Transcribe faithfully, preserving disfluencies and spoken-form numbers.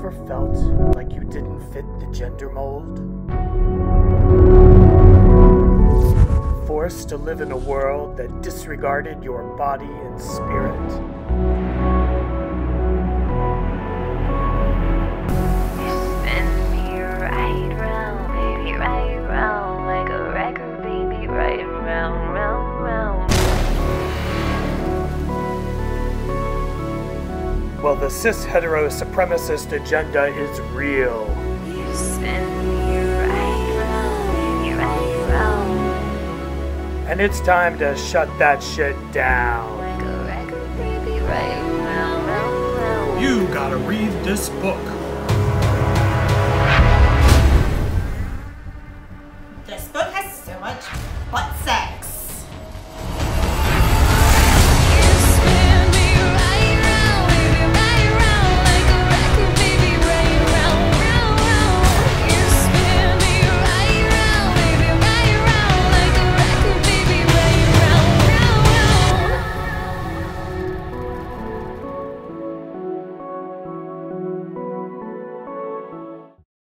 ever felt like you didn't fit the gender mold? Forced to live in a world that disregarded your body and spirit? Spin me right round, baby, right round, like a record, baby, right round, round, round. Well, the cis hetero supremacist agenda is real. You spin me right round, baby, right round, And it's time to shut that shit down. like a record, baby, right round, round, round. You gotta read this book.